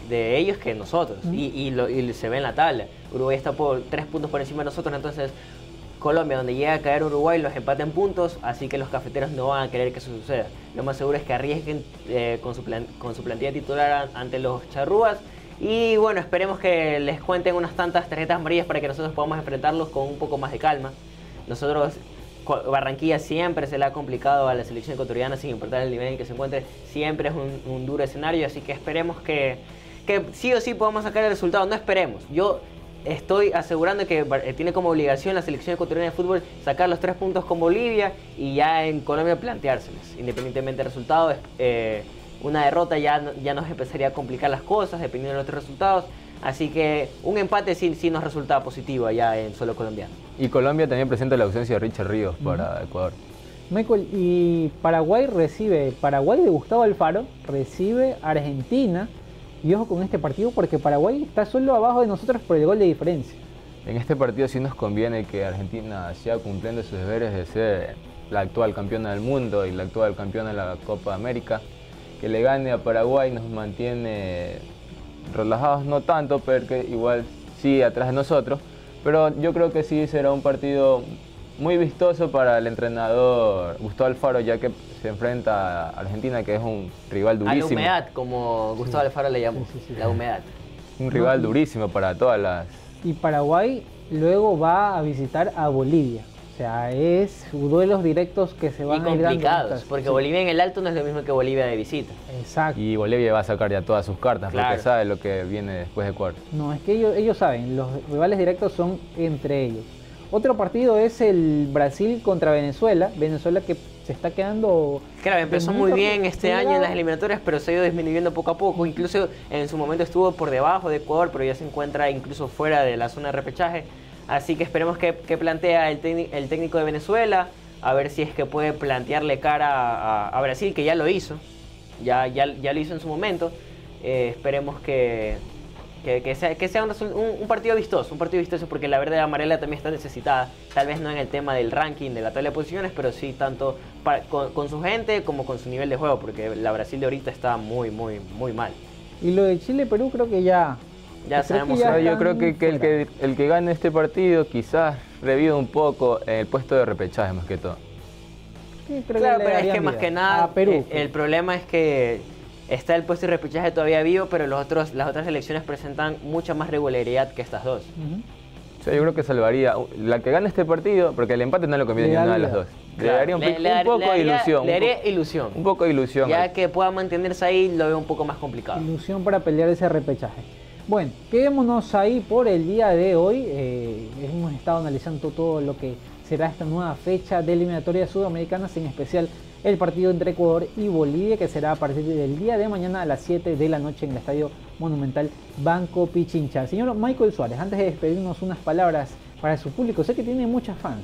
de ellos que nosotros. Uh-huh. y, y, lo, y se ve en la tabla. Uruguay está por tres puntos por encima de nosotros, entonces Colombia, donde llega a caer Uruguay, los empata en puntos, así que los cafeteros no van a querer que eso suceda. Lo más seguro es que arriesguen eh, con, su plan, con su plantilla titular ante los charrúas. Y bueno, esperemos que les cuenten unas tantas tarjetas amarillas para que nosotros podamos enfrentarlos con un poco más de calma. Nosotros, Barranquilla siempre se le ha complicado a la selección ecuatoriana, sin importar el nivel en que se encuentre, siempre es un, un duro escenario, así que esperemos que, que sí o sí podamos sacar el resultado. No esperemos, yo estoy asegurando que tiene como obligación la selección ecuatoriana de fútbol sacar los tres puntos con Bolivia y ya en Colombia planteárselos, independientemente del resultado. Eh, una derrota ya, ya nos empezaría a complicar las cosas dependiendo de nuestros resultados. Así que un empate sí, sí nos resulta positivo allá en suelo colombiano. Y Colombia también presenta la ausencia de Richard Ríos para uh-huh. Ecuador. Michael, y Paraguay recibe, Paraguay de Gustavo Alfaro recibe Argentina. Y ojo con este partido porque Paraguay está solo abajo de nosotros por el gol de diferencia. En este partido sí nos conviene que Argentina siga cumpliendo sus deberes de ser la actual campeona del mundo y la actual campeona de la Copa América. Que le gane a Paraguay nos mantiene relajados, no tanto, pero que igual sí atrás de nosotros. Pero yo creo que sí será un partido muy vistoso para el entrenador Gustavo Alfaro, ya que se enfrenta a Argentina, que es un rival durísimo. A la humedad, como Gustavo sí. Alfaro le llamó, sí, sí, sí. La humedad. Un rival no, durísimo para todas las... Y Paraguay luego va a visitar a Bolivia. O sea, es duelos directos que se van y a ir dando. complicados, porque sí. Bolivia en el alto no es lo mismo que Bolivia de visita. Exacto. Y Bolivia va a sacar ya todas sus cartas, claro. Porque sabe lo que viene después de cuarto. No, es que ellos, ellos saben, los rivales directos son entre ellos. Otro partido es el Brasil contra Venezuela. Venezuela que se está quedando... Claro, empezó muy bien este año en las eliminatorias, pero se ha ido disminuyendo poco a poco. Incluso en su momento estuvo por debajo de Ecuador, pero ya se encuentra incluso fuera de la zona de repechaje. Así que esperemos que, que plantea el, el técnico de Venezuela, a ver si es que puede plantearle cara a, a Brasil, que ya lo hizo. Ya, ya, ya lo hizo en su momento. Eh, esperemos que... Que, que sea, que sea un, un, un partido vistoso, un partido vistoso porque la verde amarela también está necesitada, tal vez no en el tema del ranking de la tabla de posiciones, pero sí tanto para, con, con su gente como con su nivel de juego, porque la Brasil de ahorita está muy, muy, muy mal. Y lo de Chile-Perú creo que ya... Ya sabemos. Ya yo creo que, que, el que el que gane este partido quizás reviva un poco en el puesto de repechaje más que todo. Sí, creo claro, que pero es que más que nada, Perú, el, el problema es que está el puesto de repechaje todavía vivo, pero los otros, las otras selecciones presentan mucha más regularidad que estas dos. Uh-huh. O sea, yo creo que salvaría la que gane este partido, porque el empate no le conviene ni a nada de las dos. Claro. Le daría un, le, un le, poco le de daría, ilusión. Le daría ilusión. Un poco de ilusión. Ya ahí. que pueda mantenerse ahí, lo veo un poco más complicado. Ilusión para pelear ese repechaje. Bueno, quedémonos ahí por el día de hoy. Eh, hemos estado analizando todo lo que será esta nueva fecha de eliminatorias sudamericanas, en especial el partido entre Ecuador y Bolivia, que será a partir del día de mañana a las siete de la noche en el Estadio Monumental Banco Pichincha. Señor Michael Suárez, antes de despedirnos, unas palabras para su público. Sé que tiene muchas fans.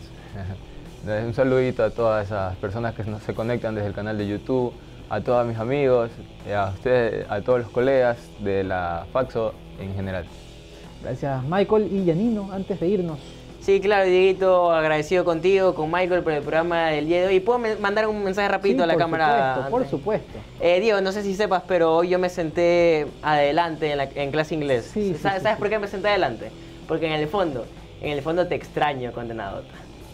Un saludito a todas esas personas que se conectan desde el canal de YouTube, a todos mis amigos, a ustedes, a todos los colegas de la Faxo en general. Gracias Michael. Y Yanino, antes de irnos. Sí, claro, Dieguito, agradecido contigo, con Michael por el programa del día de hoy. ¿Puedo mandar un mensaje rapidito sí, a la por cámara? Supuesto, por supuesto. Eh, Diego, no sé si sepas, pero hoy yo me senté adelante en, la, en clase inglés. Sí, ¿Sabes, sí, ¿sabes sí, por sí. qué me senté adelante? Porque en el fondo, en el fondo te extraño, condenadota.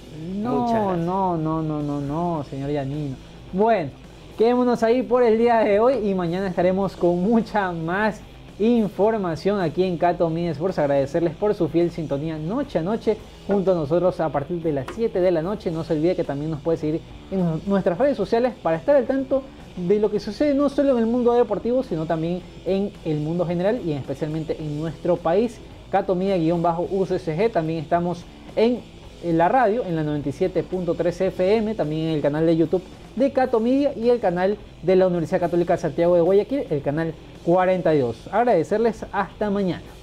No, no, no, no, no, no, señor Yanino. Bueno, quedémonos ahí por el día de hoy y mañana estaremos con mucha más información aquí en Cato Media Sports. Agradecerles por su fiel sintonía noche a noche junto a nosotros a partir de las siete de la noche. No se olvide que también nos puede seguir en nuestras redes sociales para estar al tanto de lo que sucede no solo en el mundo deportivo, sino también en el mundo general y especialmente en nuestro país. Cato Media-U C C G. También estamos en, en la radio, en la noventa y siete punto tres F M, también en el canal de YouTube de Cato Media y el canal de la Universidad Católica de Santiago de Guayaquil, el canal cuarenta y dos. Agradecerles, hasta mañana.